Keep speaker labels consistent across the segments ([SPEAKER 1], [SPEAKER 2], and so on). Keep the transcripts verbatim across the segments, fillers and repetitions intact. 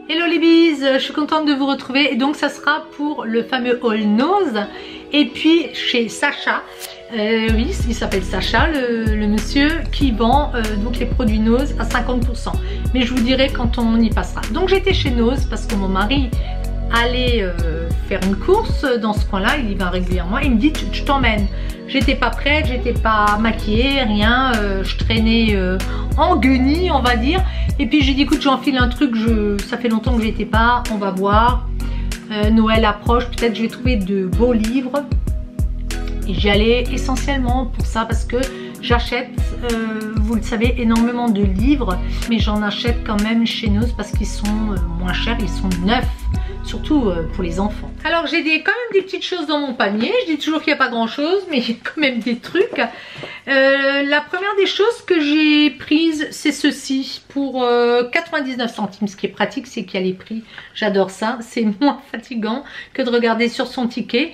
[SPEAKER 1] Hello les bises, je suis contente de vous retrouver et donc ça sera pour le fameux haul Nose et puis chez Sacha, euh, oui il s'appelle Sacha le, le monsieur qui vend euh, donc les produits Nose à cinquante pour cent, mais je vous dirai quand on y passera. Donc j'étais chez Nose parce que mon mari allait euh, faire une course dans ce coin là, il y va régulièrement, il me dit je t'emmène. J'étais pas prête, j'étais pas maquillée, rien, euh, je traînais euh, en guenille on va dire. Et puis j'ai dit écoute j'enfile un truc, je, ça fait longtemps que j'y étais pas, on va voir. Euh, Noël approche, peut-être je vais trouver de beaux livres. Et j'y allais essentiellement pour ça parce que j'achète, euh, vous le savez, énormément de livres. Mais j'en achète quand même chez Nose parce qu'ils sont euh, moins chers, ils sont neufs. Surtout euh, pour les enfants. Alors j'ai des, quand même des petites choses dans mon panier. Je dis toujours qu'il n'y a pas grand chose, mais il y a quand même des trucs. Euh, la première des choses que j'ai prises, c'est ceci pour euh, quatre-vingt-dix-neuf centimes. Ce qui est pratique, c'est qu'il y a les prix. J'adore ça. C'est moins fatigant que de regarder sur son ticket.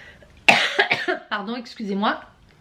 [SPEAKER 1] Pardon, excusez-moi.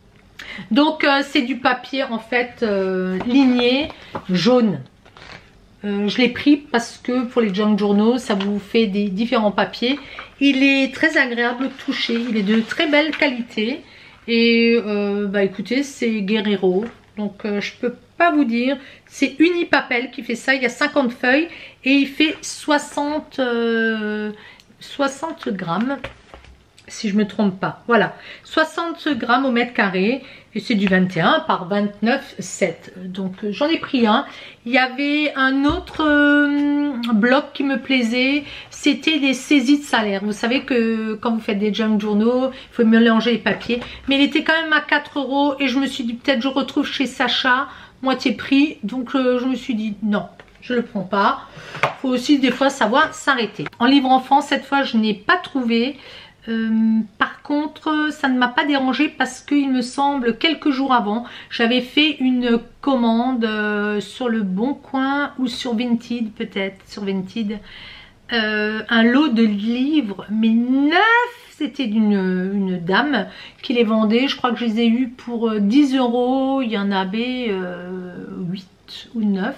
[SPEAKER 1] Donc euh, c'est du papier en fait euh, ligné jaune. Euh, je l'ai pris parce que pour les junk journaux, ça vous fait des différents papiers. Il est très agréable au toucher, il est de très belle qualité. Et euh, bah écoutez, c'est Guerrero. Donc euh, je peux pas vous dire. C'est Unipapel qui fait ça, il y a cinquante feuilles et il fait soixante, euh, soixante grammes. Si je me trompe pas, voilà, soixante grammes au mètre carré et c'est du vingt et un par vingt-neuf sept. Donc euh, j'en ai pris un. Il y avait un autre euh, bloc qui me plaisait, c'était des saisies de salaire. Vous savez que quand vous faites des junk journaux, il faut mélanger les papiers, mais il était quand même à quatre euros et je me suis dit peut-être je retrouve chez Sacha moitié prix, donc euh, je me suis dit non. Je le prends pas. Il faut aussi des fois savoir s'arrêter. En livre enfant, cette fois je n'ai pas trouvé. Euh, par contre ça ne m'a pas dérangé parce qu'il me semble quelques jours avant j'avais fait une commande euh, sur le Bon Coin ou sur Vinted, peut-être sur Vinted, euh, un lot de livres mais neufs. C'était d'une une dame qui les vendait, je crois que je les ai eus pour dix euros. Il y en avait euh, huit ou neuf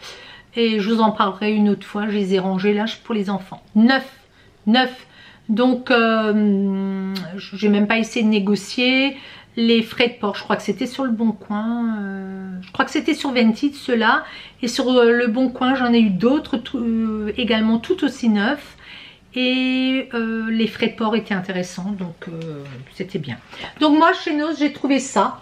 [SPEAKER 1] et je vous en parlerai une autre fois. Je les ai rangés là pour les enfants, neuf neuf. Donc euh, j'ai même pas essayé de négocier. Les frais de port, je crois que c'était sur le Bon Coin, euh, je crois que c'était sur Vinted ceux-là, et sur euh, le Bon Coin j'en ai eu d'autres euh, également tout aussi neufs, et euh, les frais de port étaient intéressants, donc euh, c'était bien. Donc moi chez Nose j'ai trouvé ça,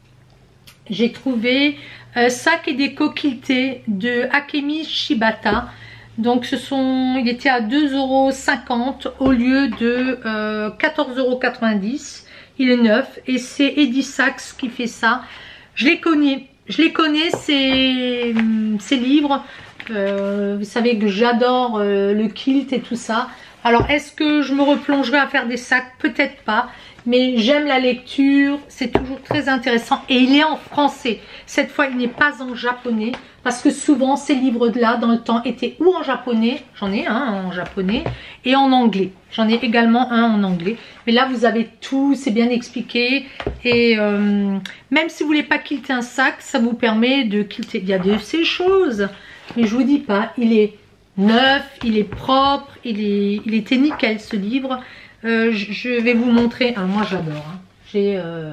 [SPEAKER 1] j'ai trouvé euh, sac et déco quilté de Akemi Shibata. Donc ce sont, il était à deux euros cinquante au lieu de euh, quatorze euros quatre-vingt-dix. Il est neuf et c'est Eddie Sachs qui fait ça. Je les connais, je les connais ces, ces livres. Euh, vous savez que j'adore euh, le kilt et tout ça. Alors est-ce que je me replongerai à faire des sacs? Peut-être pas. Mais j'aime la lecture, c'est toujours très intéressant. Et il est en français. Cette fois, il n'est pas en japonais. Parce que souvent, ces livres-là, dans le temps, étaient ou en japonais. J'en ai un en japonais. Et en anglais. J'en ai également un en anglais. Mais là, vous avez tout. C'est bien expliqué. Et euh, même si vous ne voulez pas quilter un sac, ça vous permet de quilter. Il y a de ces choses. Mais je vous dis pas, il est neuf, il est propre. Il, est, il était nickel, ce livre. Euh, je vais vous montrer. Alors moi j'adore. Hein. J'ai euh...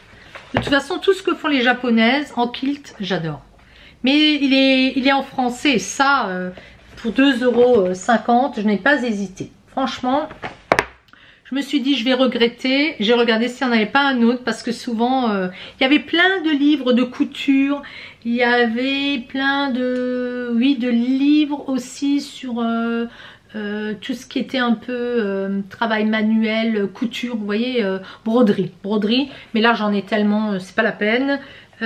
[SPEAKER 1] de toute façon tout ce que font les japonaises en kilt, j'adore. Mais il est, il est en français. Ça, euh, pour deux euros cinquante, je n'ai pas hésité. Franchement, je me suis dit je vais regretter. J'ai regardé s'il n'y en avait pas un autre parce que souvent euh, il y avait plein de livres de couture. Il y avait plein de, oui, de livres aussi sur euh, Euh, tout ce qui était un peu euh, travail manuel, couture, vous voyez, euh, broderie, broderie. Mais là j'en ai tellement, euh, c'est pas la peine.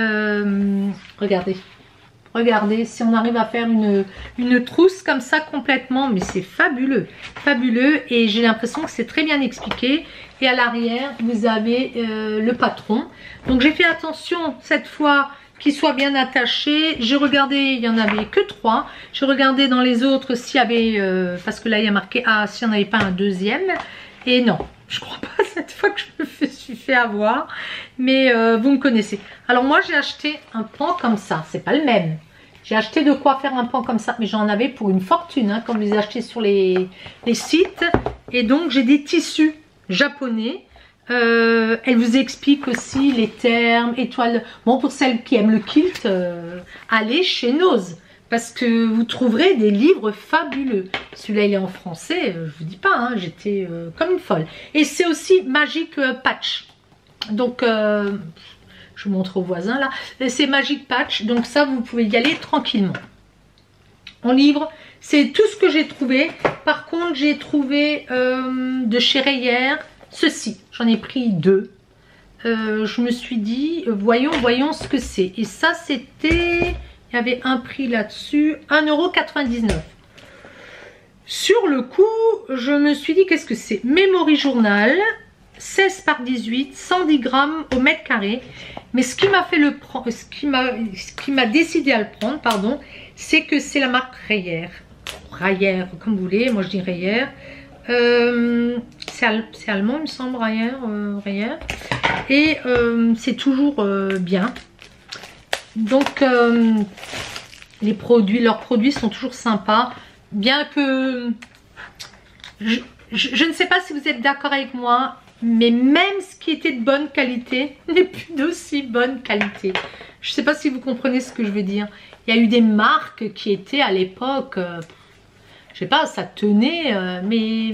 [SPEAKER 1] Euh, regardez, regardez, si on arrive à faire une, une trousse comme ça complètement, mais c'est fabuleux, fabuleux. Et j'ai l'impression que c'est très bien expliqué. Et à l'arrière, vous avez euh, le patron. Donc j'ai fait attention cette fois qu'il soit bien attaché. J'ai regardé, il n'y en avait que trois. J'ai regardé dans les autres s'il y avait, euh, parce que là il y a marqué ah s'il n'y en avait pas un deuxième. Et non, je crois pas cette fois que je me suis fait avoir. Mais euh, vous me connaissez. Alors moi j'ai acheté un pan comme ça, c'est pas le même. J'ai acheté de quoi faire un pan comme ça, mais j'en avais pour une fortune hein, quand vous les achetez sur les, les sites. Et donc j'ai des tissus japonais. Euh, elle vous explique aussi les termes, étoiles. Bon, pour celles qui aiment le kilt, euh, allez chez Nose. Parce que vous trouverez des livres fabuleux. Celui-là, il est en français, je vous dis pas, hein, j'étais euh, comme une folle. Et c'est aussi Magic euh, Patch. Donc, euh, je vous montre aux voisins là. C'est Magic Patch, donc ça, vous pouvez y aller tranquillement. En livre, c'est tout ce que j'ai trouvé. Par contre, j'ai trouvé euh, de chez Reyer ceci. J'en ai pris deux. Euh, je me suis dit, voyons, voyons ce que c'est. Et ça, c'était... Il y avait un prix là-dessus, un euro quatre-vingt-dix-neuf. Sur le coup, je me suis dit, qu'est-ce que c'est? Memory Journal, seize par dix-huit, cent dix grammes au mètre carré. Mais ce qui m'a fait le prendre, ce qui m'a ce qui m'a décidé à le prendre, pardon, c'est que c'est la marque Reyer. Reyer, comme vous voulez, moi je dis Reyer. Euh, c'est al allemand, il me semble, Reyer. Euh, Reyer. Et euh, c'est toujours euh, bien. Donc euh, les produits, leurs produits sont toujours sympas, bien que je, je, je ne sais pas si vous êtes d'accord avec moi, mais même ce qui était de bonne qualité n'est plus d'aussi bonne qualité. Je ne sais pas si vous comprenez ce que je veux dire. Il y a eu des marques qui étaient à l'époque, euh, je sais pas, ça tenait, euh, mais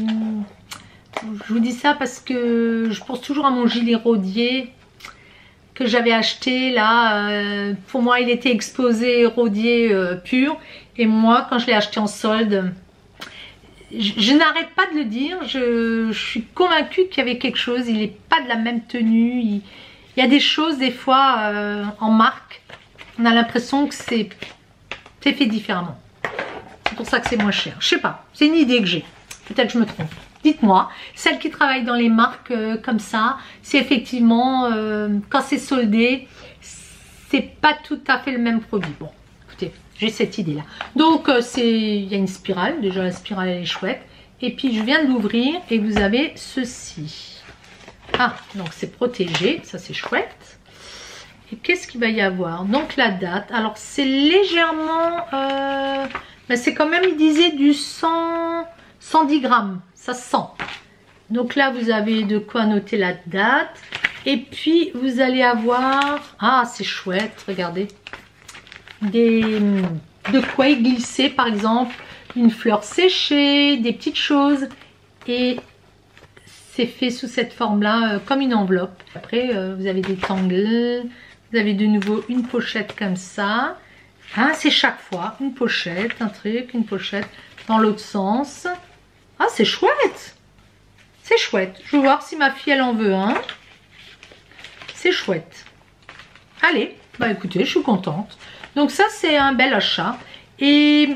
[SPEAKER 1] je vous dis ça parce que je pense toujours à mon gilet rodier que j'avais acheté là, euh, pour moi il était exposé rodier euh, pur, et moi quand je l'ai acheté en solde, je, je n'arrête pas de le dire, je, je suis convaincue qu'il y avait quelque chose, il n'est pas de la même tenue, il, il y a des choses des fois euh, en marque, on a l'impression que c'est fait différemment, c'est pour ça que c'est moins cher, je sais pas, c'est une idée que j'ai, peut-être je me trompe. Dites-moi, celles qui travaillent dans les marques euh, comme ça, c'est effectivement, euh, quand c'est soldé, c'est pas tout à fait le même produit. Bon, écoutez, j'ai cette idée-là. Donc, euh, il y a une spirale. Déjà, la spirale, elle est chouette. Et puis, je viens de l'ouvrir et vous avez ceci. Ah, donc c'est protégé. Ça, c'est chouette. Et qu'est-ce qu'il va y avoir? Donc, la date. Alors, c'est légèrement... Euh, ben, c'est quand même, il disait, du cent, cent dix grammes. Ça sent. Donc là, vous avez de quoi noter la date. Et puis, vous allez avoir... Ah, c'est chouette, regardez. Des... De quoi y glisser, par exemple, une fleur séchée, des petites choses. Et c'est fait sous cette forme-là, euh, comme une enveloppe. Après, euh, vous avez des tangles. Vous avez de nouveau une pochette comme ça. Ah, c'est chaque fois une pochette, un truc, une pochette dans l'autre sens. Ah, c'est chouette. C'est chouette. Je vais voir si ma fille, elle en veut un. C'est chouette. Allez, bah écoutez, je suis contente. Donc ça, c'est un bel achat. Et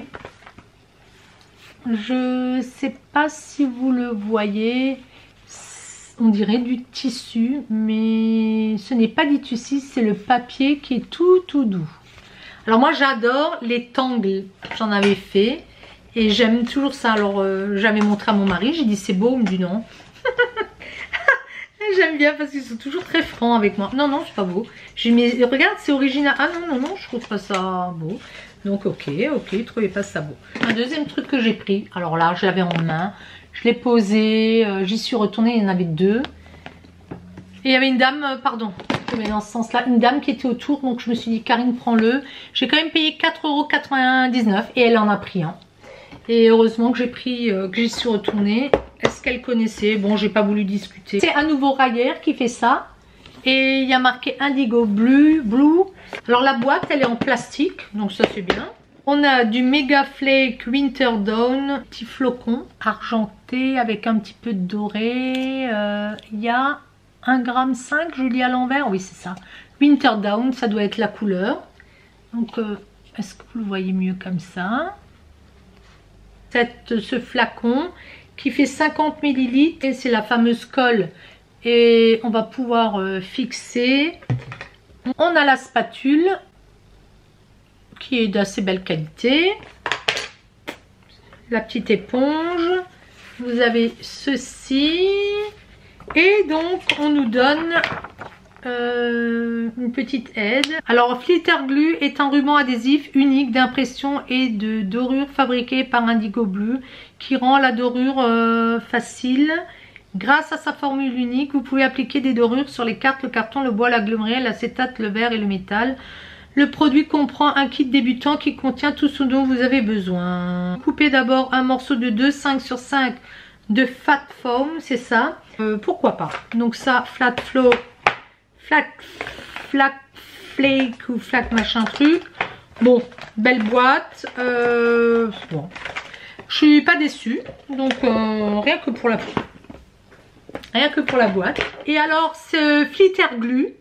[SPEAKER 1] je sais pas si vous le voyez. On dirait du tissu, mais ce n'est pas du tissu, c'est le papier qui est tout, tout doux. Alors moi, j'adore les tangles. J'en avais fait. Et j'aime toujours ça. Alors euh, j'avais montré à mon mari, j'ai dit c'est beau, il me dit non. J'aime bien parce qu'ils sont toujours très francs avec moi. Non, non, c'est pas beau. J'ai mis, regarde, c'est original. Ah non, non, non, je trouve pas ça beau. Donc ok, ok, ne trouvez pas ça beau. Un deuxième truc que j'ai pris, alors là, je l'avais en main. Je l'ai posé, euh, j'y suis retournée, il y en avait deux. Et il y avait une dame, euh, pardon, je mets dans ce sens-là, une dame qui était autour. Donc je me suis dit, Karine, prends-le. J'ai quand même payé quatre euros quatre-vingt-dix-neuf et elle en a pris un. Et heureusement que j'ai pris, euh, que j'y suis retournée. Est-ce qu'elle connaissait? Bon, j'ai pas voulu discuter. C'est un nouveau Reyer qui fait ça. Et il y a marqué Indigo Blue. Blue. Alors la boîte, elle est en plastique. Donc ça, c'est bien. On a du Mega Flake Winter Dawn. Petit flocon argenté avec un petit peu de doré. Euh, il y a un virgule cinq grammes, je lis à l'envers. Oui, c'est ça. Winter Dawn, ça doit être la couleur. Donc, euh, est-ce que vous le voyez mieux comme ça? Cette, ce flacon qui fait cinquante millilitres et c'est la fameuse colle, et on va pouvoir euh, fixer. On a la spatule qui est d'assez belle qualité, la petite éponge, vous avez ceci, et donc on nous donne euh, une petite aide. Alors Flitter Glue est un ruban adhésif unique d'impression et de dorure fabriqué par Indigo Blue qui rend la dorure euh, facile. Grâce à sa formule unique, vous pouvez appliquer des dorures sur les cartes, le carton, le bois, l'aggloméré, l'acétate, le verre et le métal. Le produit comprend un kit débutant qui contient tout ce dont vous avez besoin. Coupez d'abord un morceau de deux virgule cinq sur cinq de Fat Foam, c'est ça. Euh, pourquoi pas. Donc ça, Flat Flow, Flat, Flat Flake ou Flat machin truc. Bon, belle boîte. Euh, bon, je suis pas déçue. Donc euh, rien que pour la rien que pour la boîte. Et alors ce Flitter Glue.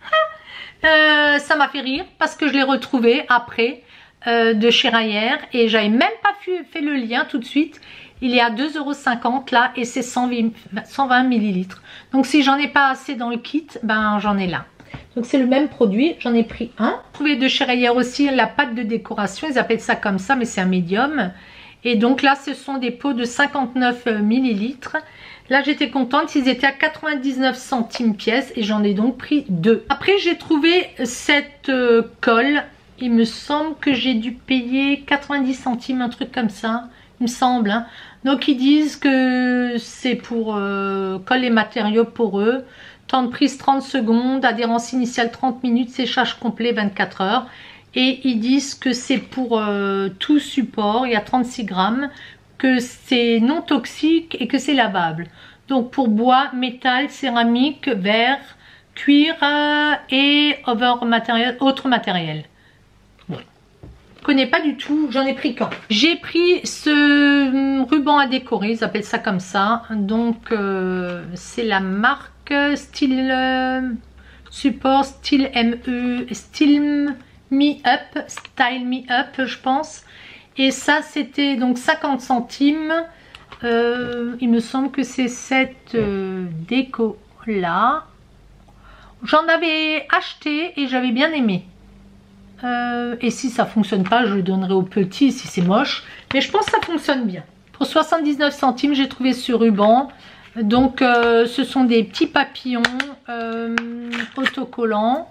[SPEAKER 1] Euh, ça m'a fait rire parce que je l'ai retrouvé après euh, de chez Rayer et j'avais même pas fait, fait le lien tout de suite. Il est à deux euros cinquante là et c'est cent vingt millilitres. Donc si j'en ai pas assez dans le kit, ben j'en ai là. Donc c'est le même produit, j'en ai pris un. J'ai trouvé de chez Rayer aussi la pâte de décoration, ils appellent ça comme ça mais c'est un médium. Et donc là ce sont des pots de cinquante-neuf millilitres. Là j'étais contente, ils étaient à quatre-vingt-dix-neuf centimes pièce et j'en ai donc pris deux. Après j'ai trouvé cette euh, colle, il me semble que j'ai dû payer quatre-vingt-dix centimes, un truc comme ça, il me semble. Hein. Donc ils disent que c'est pour euh, colle et matériaux poreux, temps de prise trente secondes, adhérence initiale trente minutes, séchage complet vingt-quatre heures. Et ils disent que c'est pour euh, tout support, il y a trente-six grammes, que c'est non toxique et que c'est lavable. Donc pour bois, métal, céramique, verre, cuir euh, et over matériel, autre matériel. Bon. Je connais pas du tout, j'en ai pris quand. J'ai pris ce ruban à décorer, ils appellent ça comme ça. Donc euh, c'est la marque Style euh, Support, Style M E, Style Me Up, Style Me Up je pense. Et ça c'était donc cinquante centimes. Euh, il me semble que c'est cette euh, déco là. J'en avais acheté et j'avais bien aimé. Euh, et si ça fonctionne pas, je le donnerai au petit si c'est moche. Mais je pense que ça fonctionne bien. Pour soixante-dix-neuf centimes, j'ai trouvé ce ruban. Donc euh, ce sont des petits papillons euh, autocollants.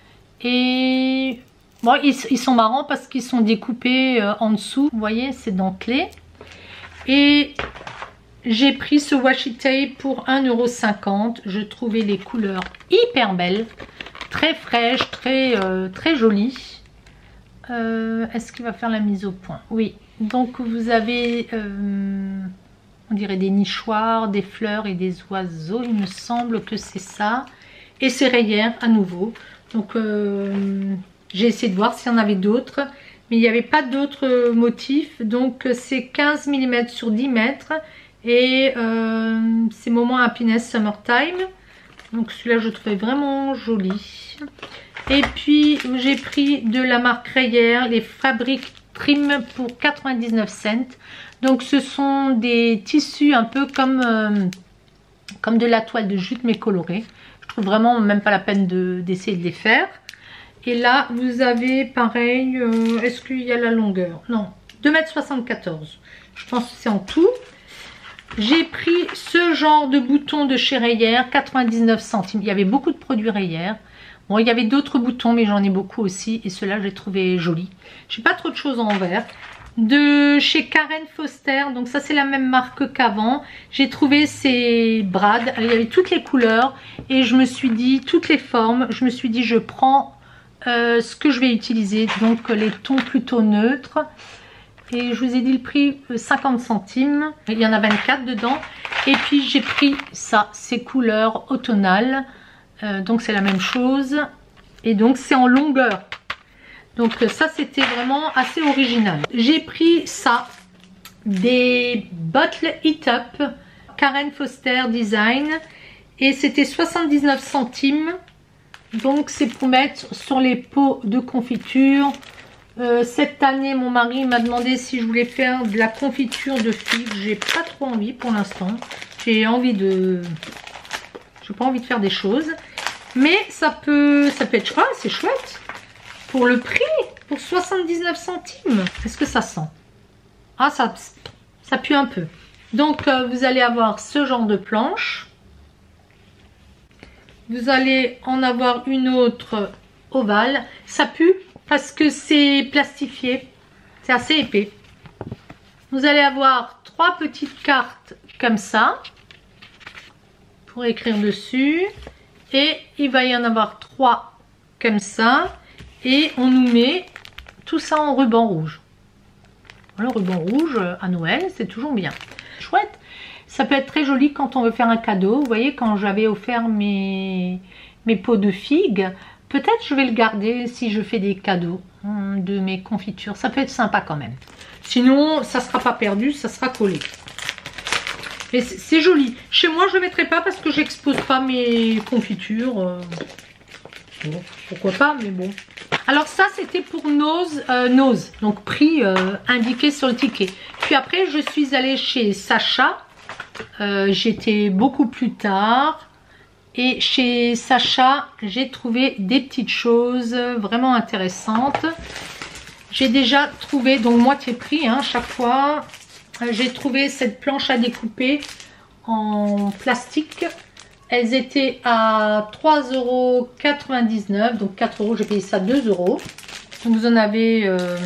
[SPEAKER 1] Et... bon, ils, ils sont marrants parce qu'ils sont découpés euh, en dessous. Vous voyez, c'est dentelé. Et j'ai pris ce washi tape pour un euro cinquante. Je trouvais les couleurs hyper belles. Très fraîches, très, euh, très jolies. Euh, Est-ce qu'il va faire la mise au point? Oui. Donc vous avez, euh, on dirait des nichoirs, des fleurs et des oiseaux. Il me semble que c'est ça. Et c'est Rayer à nouveau. Donc... Euh, j'ai essayé de voir s'il y en avait d'autres, mais il n'y avait pas d'autres motifs. Donc c'est quinze millimètres sur dix mètres et euh, c'est Moment Happiness Summertime. Donc celui-là je trouvais vraiment joli. Et puis j'ai pris de la marque Rayer les Fabric Trim pour quatre-vingt-dix-neuf cents. Donc ce sont des tissus un peu comme, euh, comme de la toile de jute mais colorée. Je trouve vraiment même pas la peine de, d'essayer de les faire. Et là, vous avez pareil, euh, est-ce qu'il y a la longueur? Non, deux mètres soixante-quatorze. Je pense que c'est en tout. J'ai pris ce genre de bouton de chez Rayer, quatre-vingt-dix-neuf centimes. Il y avait beaucoup de produits Rayer. Bon, il y avait d'autres boutons, mais j'en ai beaucoup aussi. Et ceux-là, j'ai trouvé joli. J'ai pas trop de choses en vert. De chez Karen Foster, donc ça c'est la même marque qu'avant. J'ai trouvé ces brades. Il y avait toutes les couleurs. Et je me suis dit, toutes les formes. Je me suis dit, je prends... Euh, ce que je vais utiliser, donc les tons plutôt neutres. Et je vous ai dit le prix, cinquante centimes. Il y en a vingt-quatre dedans. Et puis j'ai pris ça, ces couleurs automnales. Euh, donc c'est la même chose. Et donc c'est en longueur. Donc ça c'était vraiment assez original. J'ai pris ça, des Bottle Heat Up Karen Foster Design. Et c'était soixante-dix-neuf centimes. Donc c'est pour mettre sur les pots de confiture. Euh, cette année mon mari m'a demandé si je voulais faire de la confiture de figues. J'ai pas trop envie pour l'instant. J'ai envie de... J'ai pas envie de faire des choses. Mais ça peut, ça peut être... Ah, c'est chouette. Pour le prix, pour soixante-dix-neuf centimes. Est-ce que ça sent? Ah, ça, ça pue un peu. Donc euh, vous allez avoir ce genre de planche. vous allez en avoir une autre ovale. Ça pue parce que c'est plastifié, c'est assez épais. Vous allez avoir trois petites cartes comme ça pour écrire dessus, et il va y en avoir trois comme ça, et on nous met tout ça en ruban rouge. Le ruban rouge à Noël, c'est toujours bien. Chouette. Ça peut être très joli quand on veut faire un cadeau. Vous voyez, quand j'avais offert mes, mes pots de figues, peut-être je vais le garder si je fais des cadeaux de mes confitures. Ça peut être sympa quand même. Sinon, ça ne sera pas perdu, ça sera collé. Mais c'est joli. Chez moi, je ne le mettrai pas parce que j'expose pas mes confitures. Bon, pourquoi pas, mais bon. Alors ça, c'était pour Nose, euh, Nose, donc prix euh, indiqué sur le ticket. Puis après, je suis allée chez Sacha. Euh, J'étais beaucoup plus tard. Et chez Sacha, j'ai trouvé des petites choses vraiment intéressantes. J'ai déjà trouvé, donc moitié prix, hein, chaque fois. J'ai trouvé cette planche à découper en plastique. Elles étaient à trois euros quatre-vingt-dix-neuf, donc quatre euros, j'ai payé ça deux euros. Donc vous en avez euh,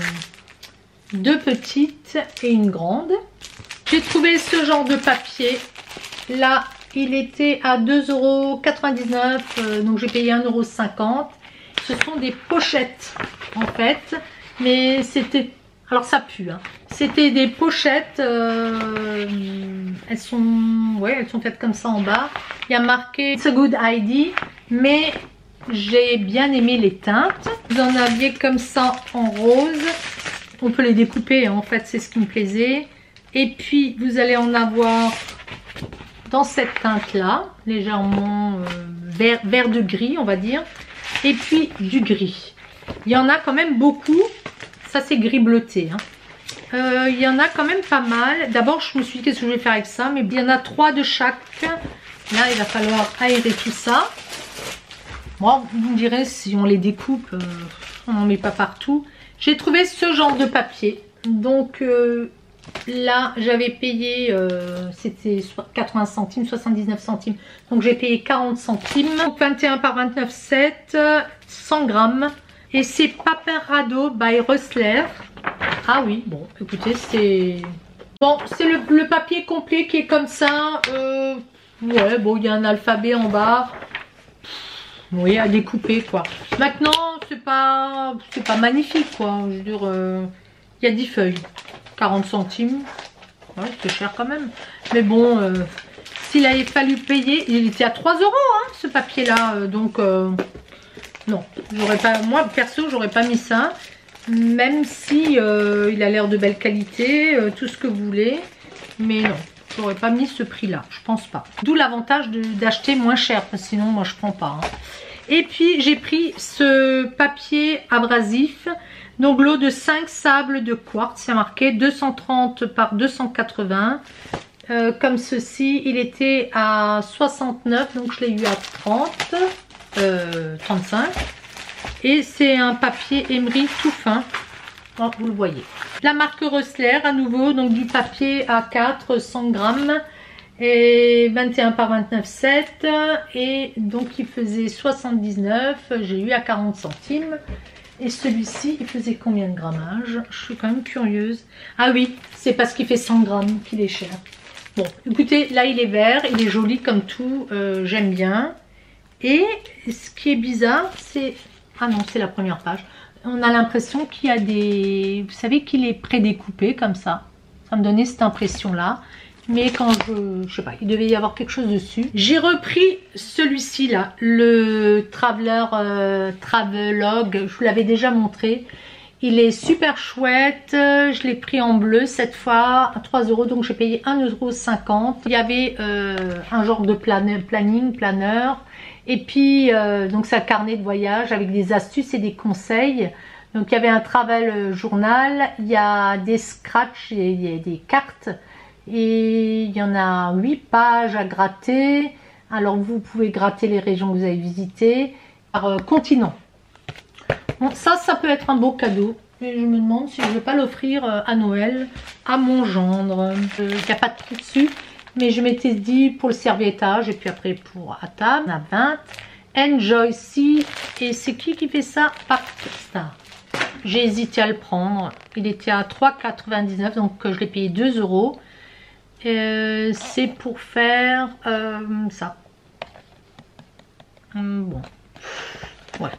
[SPEAKER 1] deux petites et une grande. J'ai trouvé ce genre de papier. Là, il était à deux euros quatre-vingt-dix-neuf, euh, donc j'ai payé un euro cinquante. Ce sont des pochettes en fait, mais c'était... Alors ça pue, hein. C'était des pochettes, euh, elles sont, ouais, elles sont faites comme ça en bas. Il y a marqué It's a good idea, mais j'ai bien aimé les teintes. Vous en aviez comme ça en rose. On peut les découper, hein, en fait, c'est ce qui me plaisait. Et puis vous allez en avoir dans cette teinte là, légèrement euh, vert, vert de gris, on va dire. Et puis du gris. Il y en a quand même beaucoup. Ça c'est gris bleuté, hein. Euh, il y en a quand même pas mal. D'abord je me suis dit qu'est-ce que je vais faire avec ça, mais il y en a trois de chaque. Là il va falloir aérer tout ça. Moi, vous me direz si on les découpe, euh, on n'en met pas partout. J'ai trouvé ce genre de papier. Donc euh, là j'avais payé, euh, c'était quatre-vingts centimes, soixante-dix-neuf centimes. Donc j'ai payé quarante centimes. Donc vingt et un par vingt-neuf, sept, cent grammes. Et c'est Paperado by Rustler. Ah oui, bon, écoutez, c'est... Bon, c'est le, le papier complet qui est comme ça. Euh, ouais, bon, il y a un alphabet en bas. Oui, à découper, quoi. Maintenant, c'est pas... C'est pas magnifique, quoi. Je veux dire, euh, il y a dix feuilles. quarante centimes. Ouais, c'est cher quand même. Mais bon, euh, s'il avait fallu payer... Il était à trois euros, hein, ce papier-là. Euh, donc... Euh, non, j'aurais pas, moi perso j'aurais pas mis ça, même si euh, il a l'air de belle qualité, euh, tout ce que vous voulez, mais non, j'aurais pas mis ce prix là, je pense pas. D'où l'avantage d'acheter moins cher, parce que sinon moi je prends pas, hein. Et puis j'ai pris ce papier abrasif, donc l'eau de cinq sables de quartz, c'est marqué deux cent trente par deux cent quatre-vingts, euh, comme ceci. Il était à soixante-neuf, donc je l'ai eu à trente. Euh, trente-cinq, et c'est un papier émeri tout fin. Oh, vous le voyez, la marque Rustler à nouveau, donc du papier A quatre, cent grammes, et vingt et un par vingt-neuf, sept, et donc il faisait soixante-dix-neuf, j'ai eu à quarante centimes. Et celui-ci il faisait combien de grammage? Je suis quand même curieuse. Ah oui, c'est parce qu'il fait cent grammes qu'il est cher. Bon, écoutez, là il est vert, il est joli comme tout, euh, j'aime bien. Et ce qui est bizarre, c'est... Ah non, c'est la première page. On a l'impression qu'il y a des... Vous savez qu'il est prédécoupé comme ça. Ça me donnait cette impression-là. Mais quand je... Je sais pas, il devait y avoir quelque chose dessus. J'ai repris celui-ci là. Le Traveler... Euh, Travelogue. Je vous l'avais déjà montré. Il est super chouette. Je l'ai pris en bleu cette fois à trois euros. Donc j'ai payé un euro cinquante. Il y avait euh, un genre de plan... planning, planeur. Et puis, euh, donc c'est un carnet de voyage avec des astuces et des conseils. Donc il y avait un travel journal, il y a des scratchs, il y a des cartes. Et il y en a huit pages à gratter. Alors vous pouvez gratter les régions que vous avez visitées par euh, continent. Bon, ça, ça peut être un beau cadeau. Et je me demande si je ne vais pas l'offrir euh, à Noël à mon gendre. Il euh, n'y a pas de prix dessus. Mais je m'étais dit pour le serviettage et puis après pour à table, on a vingt. Enjoy Si. Et c'est qui qui fait ça? Parkstar. J'ai hésité à le prendre. Il était à trois euros quatre-vingt-dix-neuf, donc je l'ai payé deux euros. Euh, c'est pour faire euh, ça. Hum, bon. Ouais.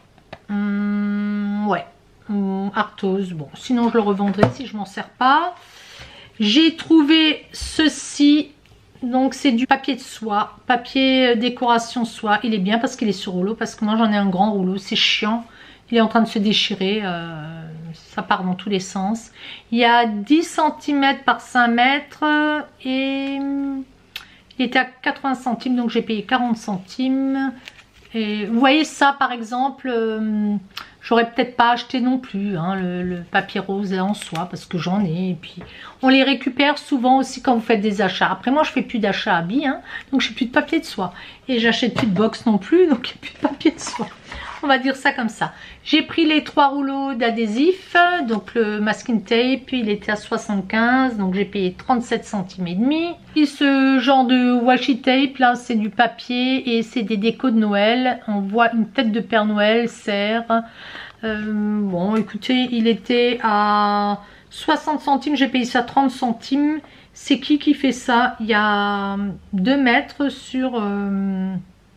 [SPEAKER 1] Hum, ouais. Hum, Arthose. Bon, sinon je le revendrai si je m'en sers pas. J'ai trouvé ceci. Donc c'est du papier de soie. Papier décoration soie. Il est bien parce qu'il est sur rouleau. Parce que moi j'en ai un grand rouleau. C'est chiant. Il est en train de se déchirer, euh, ça part dans tous les sens. Il y a dix centimètres par cinq mètres et il était à quatre-vingts centimes, donc j'ai payé quarante centimes. Et vous voyez ça par exemple, euh, j'aurais peut-être pas acheté non plus hein, le, le papier rose en soie parce que j'en ai. Et puis on les récupère souvent aussi quand vous faites des achats. Après moi je fais plus d'achats à billes, hein, donc j'ai plus de papier de soie. Et j'achète plus de box non plus, donc il n'y a plus de papier de soie. On va dire ça comme ça. J'ai pris les trois rouleaux d'adhésif, donc le masking tape, il était à soixante-quinze, donc j'ai payé trente-sept centimes et demi. Et ce genre de washi tape là, c'est du papier et c'est des décos de Noël. On voit une tête de Père Noël, serre. Euh, bon, écoutez, il était à soixante centimes, j'ai payé ça trente centimes. C'est qui qui fait ça? Il y a deux mètres sur Euh,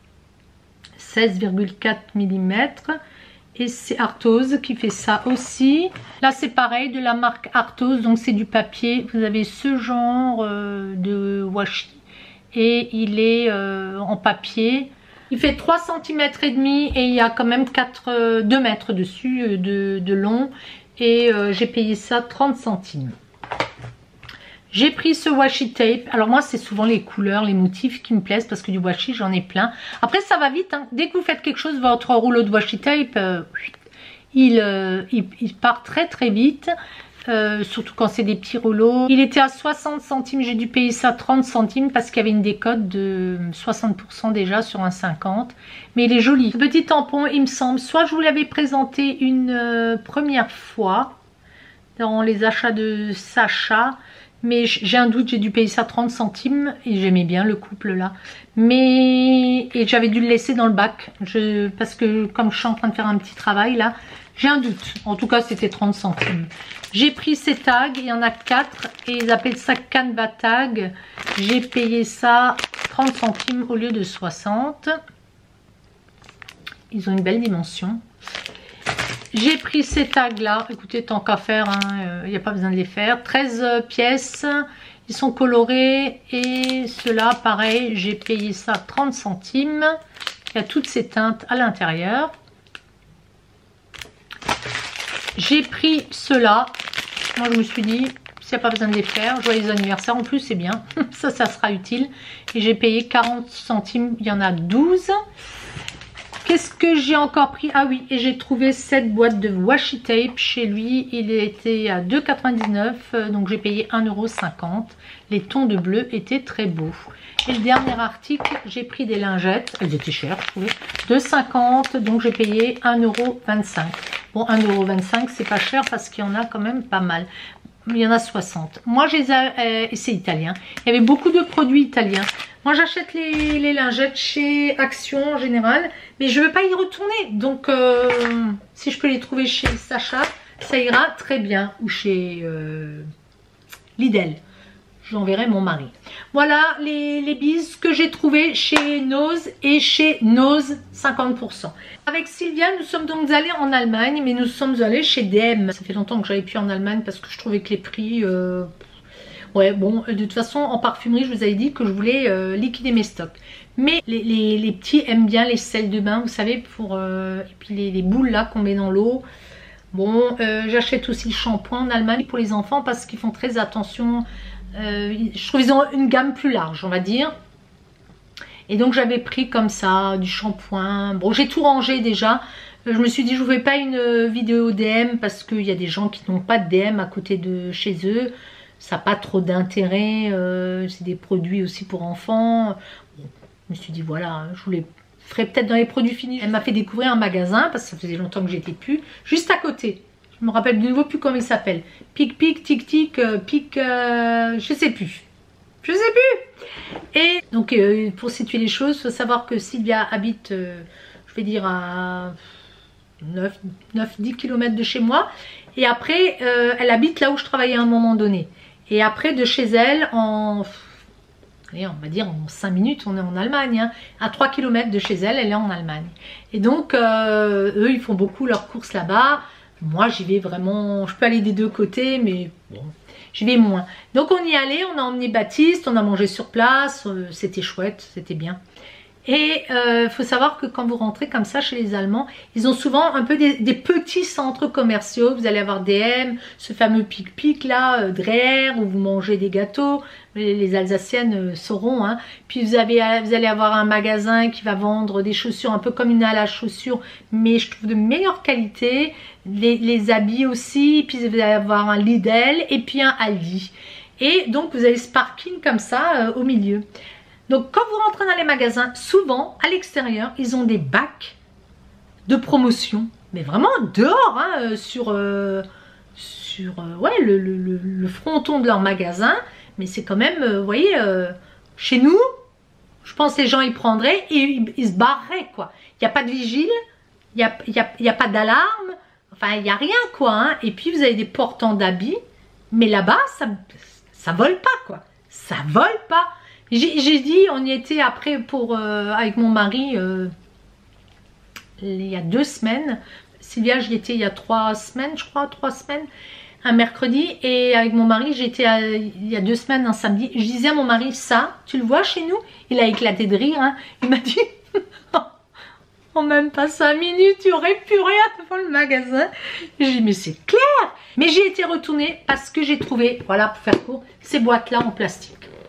[SPEAKER 1] seize virgule quatre millimètres et c'est Arthose qui fait ça aussi. Là c'est pareil, de la marque Arthose, donc c'est du papier. Vous avez ce genre euh, de washi et il est euh, en papier. Il fait trois centimètres et demi et il y a quand même quatre, euh, deux mètres dessus euh, de, de long et euh, j'ai payé ça trente centimes. J'ai pris ce washi tape. Alors moi c'est souvent les couleurs, les motifs qui me plaisent parce que du washi j'en ai plein. Après ça va vite, hein. Dès que vous faites quelque chose, votre rouleau de washi tape, euh, il, euh, il, il part très très vite. Euh, surtout quand c'est des petits rouleaux. Il était à soixante centimes, j'ai dû payer ça trente centimes parce qu'il y avait une décote de soixante pour cent déjà sur un cinquante. Mais il est joli. Ce petit tampon, il me semble, soit je vous l'avais présenté une euh, première fois dans les achats de Sacha. Mais j'ai un doute, j'ai dû payer ça trente centimes et j'aimais bien le couple là. Mais et j'avais dû le laisser dans le bac je, parce que comme je suis en train de faire un petit travail là, j'ai un doute. En tout cas c'était trente centimes. J'ai pris ces tags, il y en a quatre et ils appellent ça Canva tag. J'ai payé ça trente centimes au lieu de soixante. Ils ont une belle dimension. J'ai pris ces tags là, écoutez tant qu'à faire, il n'y a pas besoin de les faire. treize pièces, ils sont colorés et ceux-là pareil, j'ai payé ça trente centimes. Il y a toutes ces teintes à l'intérieur. J'ai pris ceux-là, moi je me suis dit, s'il n'y a pas besoin de les faire, joyeux anniversaire en plus c'est bien, ça ça sera utile. Et j'ai payé quarante centimes, il y en a douze. Qu'est-ce que j'ai encore pris? Ah oui, et j'ai trouvé cette boîte de washi tape chez lui. Il était à deux euros quatre-vingt-dix-neuf, donc j'ai payé un euro cinquante. Les tons de bleu étaient très beaux. Et le dernier article, j'ai pris des lingettes. Elles étaient chères, je trouvais. deux euros cinquante, donc j'ai payé un euro vingt-cinq. Bon, un euro vingt-cinq, c'est pas cher parce qu'il y en a quand même pas mal. Il y en a soixante. Moi, je les ai, euh, c'est italien. Il y avait beaucoup de produits italiens. Moi, j'achète les, les lingettes chez Action en général, mais je ne veux pas y retourner. Donc, euh, si je peux les trouver chez Sacha, ça ira très bien. Ou chez euh, Lidl. J'enverrai mon mari. Voilà les, les bises que j'ai trouvées chez Nose et chez Nose cinquante pour cent. Avec Sylvia, nous sommes donc allés en Allemagne, mais nous sommes allés chez D M. Ça fait longtemps que j'avais plus en Allemagne parce que je trouvais que les prix... Euh... Ouais, bon, de toute façon, en parfumerie, je vous avais dit que je voulais euh, liquider mes stocks. Mais les, les, les petits aiment bien les sels de bain, vous savez, pour... Euh... Et puis les, les boules là qu'on met dans l'eau. Bon, euh, j'achète aussi le shampoing en Allemagne pour les enfants parce qu'ils font très attention... Euh, je trouve qu'ils ont une gamme plus large, on va dire. Et donc j'avais pris comme ça du shampoing. Bon, j'ai tout rangé déjà. Je me suis dit je ne fais pas une vidéo D M parce qu'il y a des gens qui n'ont pas de D M à côté de chez eux. Ça n'a pas trop d'intérêt. Euh, c'est des produits aussi pour enfants. Bon, je me suis dit voilà, je vous les ferai peut-être dans les produits finis. Elle m'a fait découvrir un magasin parce que ça faisait longtemps que j'étais plus. Juste à côté. Je me rappelle de nouveau plus comment il s'appelle. Pic pic tic tic euh, pic euh, je sais plus. Je sais plus. Et donc euh, pour situer les choses, il faut savoir que Sylvia habite, euh, je vais dire à neuf dix kilomètres de chez moi. Et après, euh, elle habite là où je travaillais à un moment donné. Et après, de chez elle, en, allez, on va dire en cinq minutes, on est en Allemagne. Hein. À trois kilomètres de chez elle, elle est en Allemagne. Et donc, euh, eux, ils font beaucoup leurs courses là-bas. Moi, j'y vais vraiment, je peux aller des deux côtés, mais bon, j'y vais moins. Donc, on y allait, on a emmené Baptiste, on a mangé sur place. Euh, c'était chouette, c'était bien. Et il euh, faut savoir que quand vous rentrez comme ça chez les Allemands, ils ont souvent un peu des, des petits centres commerciaux. Vous allez avoir D M, ce fameux pic-pic là, euh, Dreher, où vous mangez des gâteaux. Les, les Alsaciennes euh, sauront. Hein. Puis vous, avez, vous allez avoir un magasin qui va vendre des chaussures, un peu comme une halle à chaussures, mais je trouve de meilleure qualité. Les, les habits aussi. Puis vous allez avoir un Lidl et puis un Aldi. Et donc vous avez ce parking comme ça euh, au milieu. Donc quand vous rentrez dans les magasins, souvent à l'extérieur, ils ont des bacs de promotion. Mais vraiment dehors, hein, sur, euh, sur euh, ouais, le, le, le, le fronton de leur magasin. Mais c'est quand même, euh, vous voyez, euh, chez nous, je pense que les gens y prendraient et ils, ils se barreraient, quoi. Il n'y a pas de vigile, il n'y a, y a, y a pas d'alarme, enfin il n'y a rien, quoi. Hein. Et puis vous avez des portants d'habits, mais là-bas, ça ça vole pas, quoi. Ça vole pas. J'ai dit, on y était après pour euh, avec mon mari euh, il y a deux semaines. Sylvia, j'y étais il y a trois semaines, je crois, trois semaines, un mercredi. Et avec mon mari, j'étais il y a deux semaines, un samedi. Je disais à mon mari, ça, tu le vois chez nous? Il a éclaté de rire. Hein. Il m'a dit, en même pas cinq minutes, tu aurais plus rien devant le magasin. J'ai dit, mais c'est clair. Mais j'ai été retournée parce que j'ai trouvé, voilà, pour faire court, ces boîtes-là en plastique.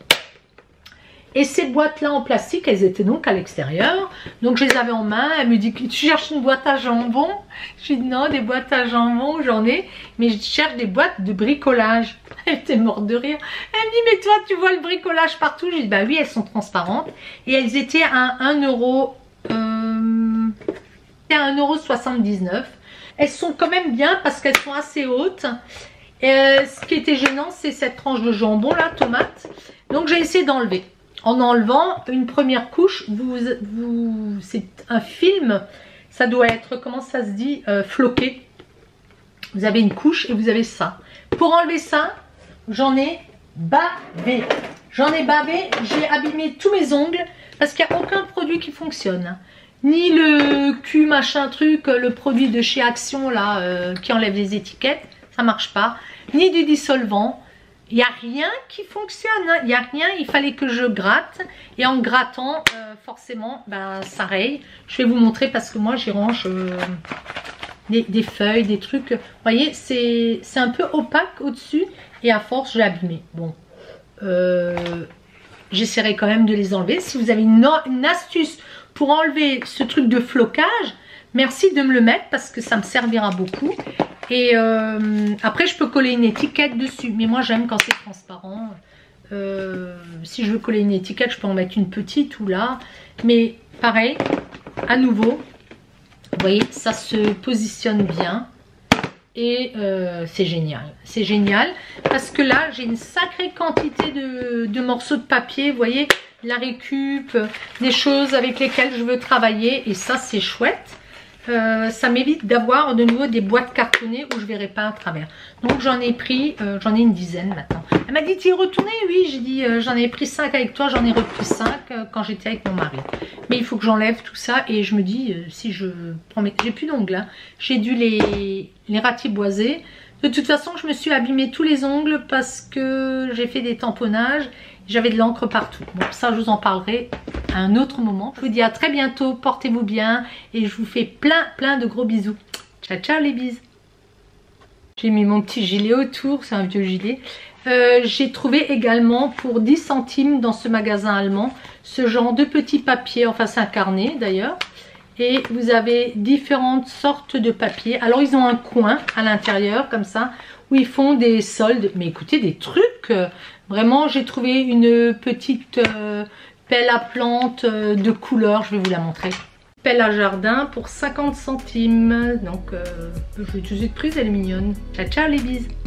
[SPEAKER 1] Et ces boîtes-là en plastique, elles étaient donc à l'extérieur. Donc je les avais en main. Elle me dit, tu cherches une boîte à jambon? Je lui dis, non, des boîtes à jambon, j'en ai. Mais je cherche des boîtes de bricolage. Elle était morte de rire. Elle me dit, mais toi, tu vois le bricolage partout? Je dis, bah oui, elles sont transparentes. Et elles étaient à un euro. Euh, à un euro soixante-dix-neuf. Elles sont quand même bien parce qu'elles sont assez hautes. Et euh, ce qui était gênant, c'est cette tranche de jambon là, tomate. Donc j'ai essayé d'enlever. En enlevant une première couche, vous, vous, c'est un film, ça doit être, comment ça se dit, euh, floqué. Vous avez une couche et vous avez ça. Pour enlever ça, j'en ai bavé. J'en ai bavé, j'ai abîmé tous mes ongles parce qu'il n'y a aucun produit qui fonctionne. Ni le cul machin truc, le produit de chez Action là, euh, qui enlève les étiquettes, ça marche pas. Ni du dissolvant. Il n'y a rien qui fonctionne, hein. Il n'y a rien, il fallait que je gratte. Et en grattant, euh, forcément, ben, ça raye. Je vais vous montrer parce que moi, j'y range euh, des, des feuilles, des trucs. Vous voyez, c'est un peu opaque au-dessus. Et à force, je l'ai abîmé. Bon, euh, j'essaierai quand même de les enlever. Si vous avez une, une astuce pour enlever ce truc de flocage, merci de me le mettre parce que ça me servira beaucoup. Et euh, après je peux coller une étiquette dessus, mais moi j'aime quand c'est transparent. Euh, si je veux coller une étiquette, je peux en mettre une petite ou là, mais pareil, à nouveau, vous voyez, ça se positionne bien et euh, c'est génial, c'est génial parce que là j'ai une sacrée quantité de, de morceaux de papier, vous voyez, la récup, des choses avec lesquelles je veux travailler et ça c'est chouette. Euh, ça m'évite d'avoir de nouveau des boîtes cartonnées où je ne verrai pas à travers. Donc j'en ai pris, euh, j'en ai une dizaine maintenant. Elle m'a dit, tu es retournée? Oui, j'ai dit, euh, j'en ai pris cinq avec toi, j'en ai repris cinq euh, quand j'étais avec mon mari. Mais il faut que j'enlève tout ça et je me dis, euh, si je prends mes... J'ai plus d'ongles, hein. J'ai dû les, les ratiboiser. De toute façon, je me suis abîmé tous les ongles parce que j'ai fait des tamponnages. J'avais de l'encre partout. Bon, ça, je vous en parlerai à un autre moment. Je vous dis à très bientôt. Portez-vous bien. Et je vous fais plein, plein de gros bisous. Ciao, ciao les bises. J'ai mis mon petit gilet autour. C'est un vieux gilet. Euh, J'ai trouvé également pour dix centimes dans ce magasin allemand ce genre de petits papiers. Enfin, c'est un carnet d'ailleurs. Et vous avez différentes sortes de papiers. Alors, ils ont un coin à l'intérieur comme ça où ils font des soldes. Mais écoutez, des trucs... Euh, Vraiment, j'ai trouvé une petite euh, pelle à plantes euh, de couleur. Je vais vous la montrer. Pelle à jardin pour cinquante centimes. Donc, euh, je vais tout de suite prise, elle est mignonne. Ciao, ciao les bises.